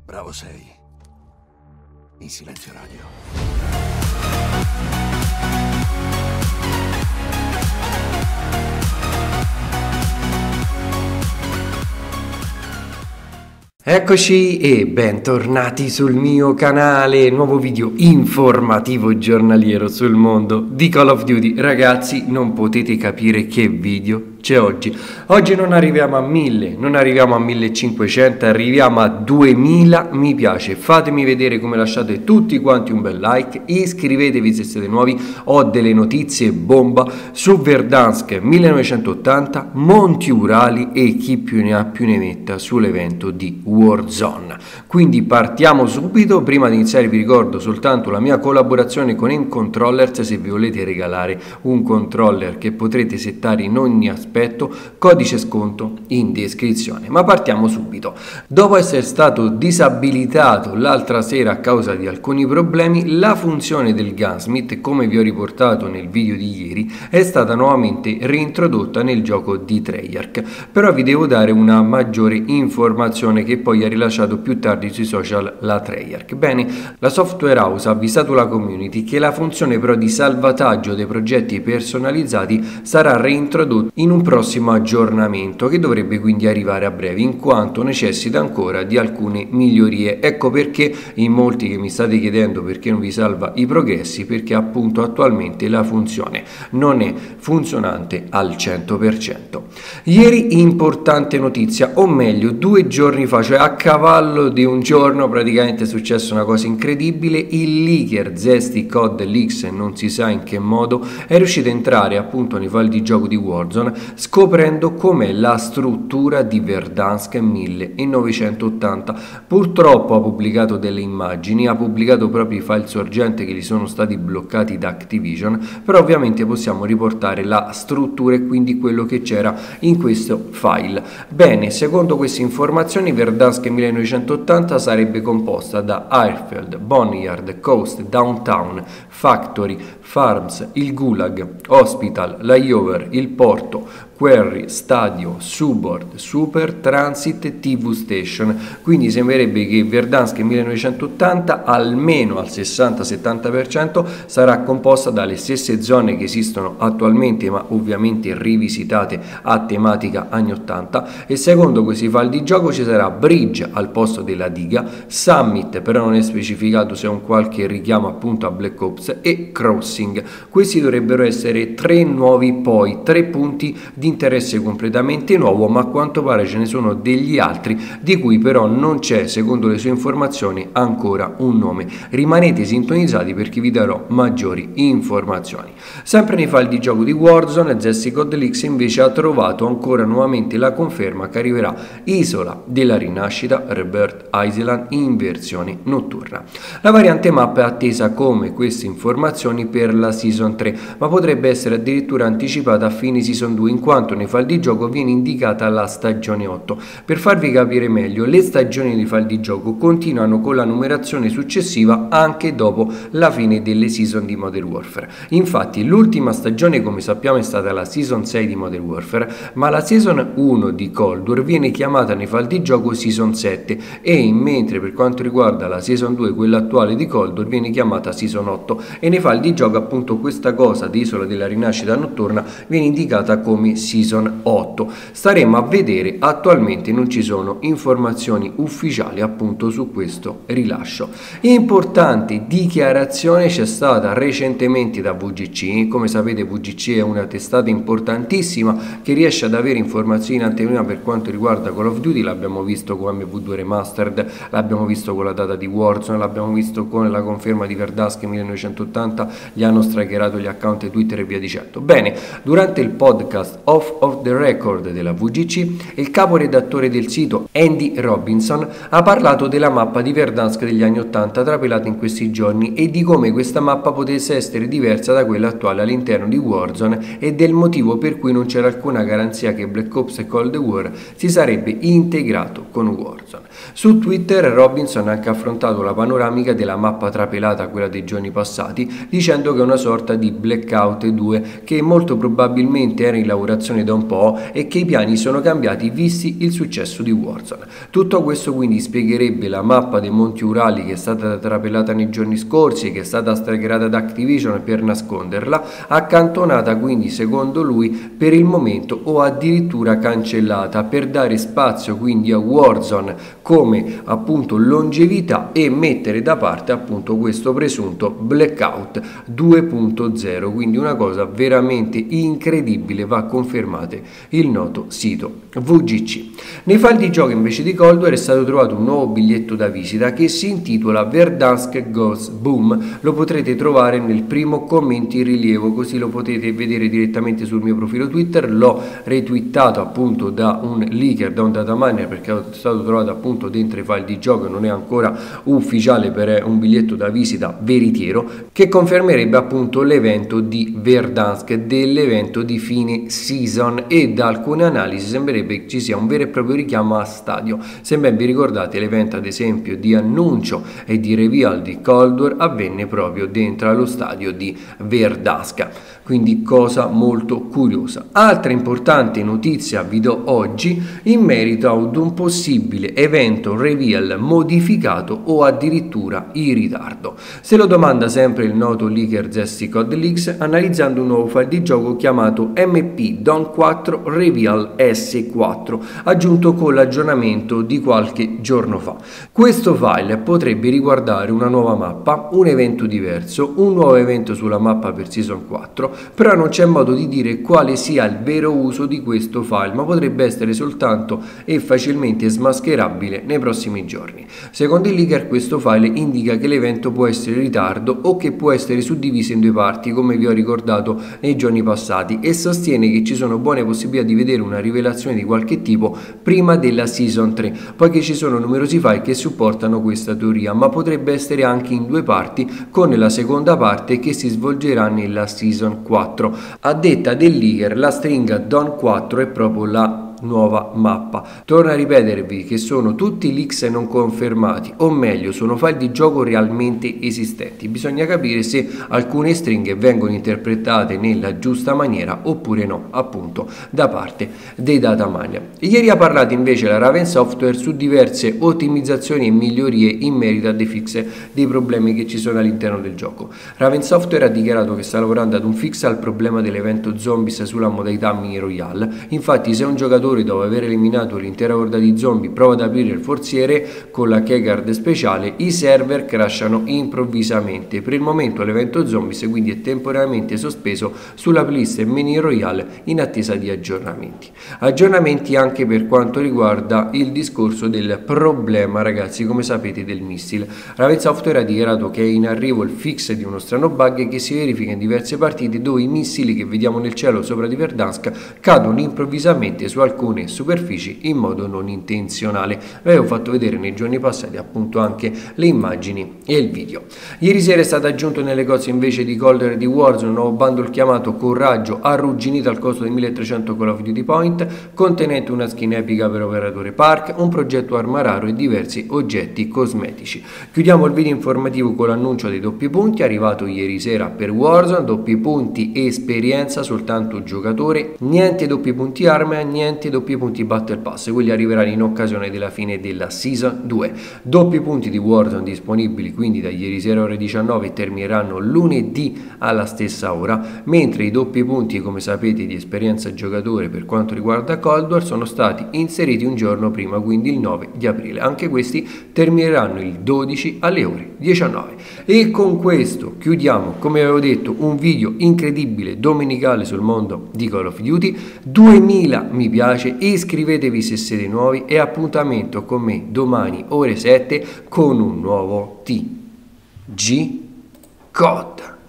Bravo sei. In silenzio radio. Eccoci e bentornati sul mio canale, nuovo video informativo giornaliero sul mondo di Call of Duty. Ragazzi, non potete capire che video c'è oggi. Oggi non arriviamo a 1000, non arriviamo a 1500, arriviamo a 2000 mi piace. Fatemi vedere come lasciate tutti quanti un bel like, iscrivetevi se siete nuovi, ho delle notizie bomba su Verdansk 1980, Monti Urali e chi più ne ha più ne metta sull'evento di Warzone. Quindi partiamo subito. Prima di iniziare vi ricordo soltanto la mia collaborazione con Aim Controllers. Se vi volete regalare un controller che potrete settare in ogni aspetto, codice sconto in descrizione. Ma partiamo subito. Dopo essere stato disabilitato l'altra sera a causa di alcuni problemi, la funzione del Gunsmith, come vi ho riportato nel video di ieri, è stata nuovamente reintrodotta nel gioco di Treyarch. Però vi devo dare una maggiore informazione che poi ha rilasciato più tardi sui social la Treyarch. Bene, la software house ha avvisato la community che la funzione però di salvataggio dei progetti personalizzati sarà reintrodotta in un prossimo aggiornamento che dovrebbe quindi arrivare a breve, in quanto necessita ancora di alcune migliorie. Ecco perché in molti che mi state chiedendo perché non vi salva i progressi, perché appunto attualmente la funzione non è funzionante al 100%. Ieri importante notizia, o meglio 2 giorni fa, cioè a cavallo di un giorno praticamente è successa una cosa incredibile. Il leaker Zesty Code Leaks, non si sa in che modo, è riuscito a entrare appunto nei file di gioco di Warzone, scoprendo com'è la struttura di Verdansk 1980. Purtroppo ha pubblicato delle immagini, ha pubblicato proprio i file sorgente che gli sono stati bloccati da Activision, però ovviamente possiamo riportare la struttura e quindi quello che c'era in questo file. Bene, secondo queste informazioni Verdansk 1980 sarebbe composta da Airfield, Boneyard, Coast, Downtown, Factory, Farms, il Gulag, Hospital, Layover, il porto, Quarry, Stadio, Subord, Super, Transit e TV Station. Quindi sembrerebbe che Verdansk 1980 almeno al 60-70% sarà composta dalle stesse zone che esistono attualmente, ma ovviamente rivisitate a tematica anni 80, e secondo questi file di gioco ci sarà Bridge al posto della diga, Summit però non è specificato se è un qualche richiamo appunto a Black Ops, e Crossing. Questi dovrebbero essere 3 nuovi, poi 3 punti di interesse completamente nuovo, ma a quanto pare ce ne sono degli altri di cui però non c'è, secondo le sue informazioni, ancora un nome. Rimanete sintonizzati perché vi darò maggiori informazioni. Sempre nei file di gioco di Warzone, Zesty Code Leaks invece ha trovato ancora nuovamente la conferma che arriverà Isola della Rinascita, Rebirth Island, in versione notturna. La variante mappa è attesa come queste informazioni per la Season 3, ma potrebbe essere addirittura anticipata a fine Season 2, in quanto nei file di gioco viene indicata la stagione 8. Per farvi capire meglio, le stagioni di file di gioco continuano con la numerazione successiva anche dopo la fine delle season di Modern Warfare. Infatti l'ultima stagione, come sappiamo, è stata la Season 6 di Modern Warfare, ma la Season 1 di Cold War viene chiamata nei file di gioco Season 7, e mentre per quanto riguarda la Season 2, quella attuale di Cold War, viene chiamata Season 8, e nei file di gioco appunto questa cosa di Isola della Rinascita notturna viene indicata come Season 8. Staremo a vedere, attualmente non ci sono informazioni ufficiali appunto su questo rilascio. Importante dichiarazione c'è stata recentemente da VGC. Come sapete VGC è una testata importantissima che riesce ad avere informazioni in anteprima per quanto riguarda Call of Duty. L'abbiamo visto con MV2 Remastered, l'abbiamo visto con la data di Warzone, l'abbiamo visto con la conferma di Verdansk 1980, gli hanno strikerato gli account Twitter e via dicendo. Bene, durante il podcast Off the Record della VGC, il caporedattore del sito Andy Robinson ha parlato della mappa di Verdansk degli anni 80 trapelata in questi giorni e di come questa mappa potesse essere diversa da quella attuale all'interno di Warzone e del motivo per cui non c'era alcuna garanzia che Black Ops e Cold War si sarebbe integrato con Warzone. Su Twitter Robinson ha anche affrontato la panoramica della mappa trapelata, quella dei giorni passati, dicendo che è una sorta di Blackout 2 che molto probabilmente era in lavorazione lavorazione da un po' e che i piani sono cambiati visti il successo di Warzone. Tutto questo quindi spiegherebbe la mappa dei Monti Urali che è stata trapelata nei giorni scorsi e che è stata straggerata da Activision per nasconderla, accantonata quindi secondo lui per il momento o addirittura cancellata per dare spazio quindi a Warzone come appunto longevità e mettere da parte appunto questo presunto Blackout 2.0, quindi una cosa veramente incredibile, va confermate il noto sito VGC. Nei file di gioco invece di Cold War è stato trovato un nuovo biglietto da visita che si intitola Verdansk Goes Boom, lo potrete trovare nel primo commento in rilievo, così lo potete vedere direttamente sul mio profilo Twitter. L'ho retweetato appunto da un leaker, da un dataminer, perché è stato trovato appunto dentro i file di gioco, non è ancora ufficiale, per un biglietto da visita veritiero che confermerebbe appunto l'evento di Verdansk, dell'evento di fine season, e da alcune analisi sembrerebbe che ci sia un vero e proprio richiamo a stadio. Se ben vi ricordate, l'evento ad esempio di annuncio e di reveal di Cold War avvenne proprio dentro allo stadio di Verdansk, quindi cosa molto curiosa. Altra importante notizia vi do oggi in merito ad un possibile evento reveal modificato o addirittura in ritardo. Se lo domanda sempre il noto leaker Zesty Code Leaks, analizzando un nuovo file di gioco chiamato MP Dawn 4 Reveal S4, aggiunto con l'aggiornamento di qualche giorno fa. Questo file potrebbe riguardare una nuova mappa, un evento diverso, un nuovo evento sulla mappa per Season 4, però non c'è modo di dire quale sia il vero uso di questo file, ma potrebbe essere soltanto e facilmente smascherabile nei prossimi giorni. Secondo il leaker questo file indica che l'evento può essere in ritardo o che può essere suddiviso in due parti, come vi ho ricordato nei giorni passati, e sostiene che ci sono buone possibilità di vedere una rivelazione di qualche tipo prima della Season 3, poiché ci sono numerosi file che supportano questa teoria, ma potrebbe essere anche in due parti, con la seconda parte che si svolgerà nella Season 4. A detta del leaker, la stringa Dawn 4 è proprio la nuova mappa. Torno a ripetervi che sono tutti leaks non confermati, o meglio sono file di gioco realmente esistenti. Bisogna capire se alcune stringhe vengono interpretate nella giusta maniera oppure no, appunto da parte dei dataminer. Ieri ha parlato invece la Raven Software su diverse ottimizzazioni e migliorie in merito a dei fix dei problemi che ci sono all'interno del gioco. Raven Software ha dichiarato che sta lavorando ad un fix al problema dell'evento zombies sulla modalità mini royale. Infatti se un giocatore dopo aver eliminato l'intera orda di zombie prova ad aprire il forziere con la keycard speciale, i server crashano improvvisamente. Per il momento l'evento zombies quindi è temporaneamente sospeso sulla playlist mini royale in attesa di aggiornamenti anche per quanto riguarda il discorso del problema, ragazzi, come sapete, del missile. Raven Software ha dichiarato che è in arrivo il fix di uno strano bug che si verifica in diverse partite dove i missili che vediamo nel cielo sopra di Verdansk cadono improvvisamente su alcune superfici in modo non intenzionale. Vi avevo fatto vedere nei giorni passati appunto anche le immagini e il video. Ieri sera è stato aggiunto nelle cose invece di Cold War di Warzone un nuovo bundle chiamato Coraggio, arrugginito al costo di 1300 Call of Duty Point, contenente una skin epica per operatore Park, un progetto arma raro e diversi oggetti cosmetici. Chiudiamo il video informativo con l'annuncio dei doppi punti arrivato ieri sera per Warzone. Doppi punti esperienza, soltanto giocatore, niente doppi punti arma, niente doppi punti Battle Pass, quelli arriveranno in occasione della fine della Season 2. Doppi punti di Warzone disponibili quindi da ieri sera ore 19 e termineranno lunedì alla stessa ora, mentre i doppi punti, come sapete, di esperienza giocatore per quanto riguarda Cold War sono stati inseriti un giorno prima, quindi il 9 di aprile. Anche questi termineranno il 12 alle ore 19. E con questo chiudiamo, come avevo detto, un video incredibile domenicale sul mondo di Call of Duty. 2000 mi piace, iscrivetevi se siete nuovi e appuntamento con me domani ore 7 con un nuovo TG Code.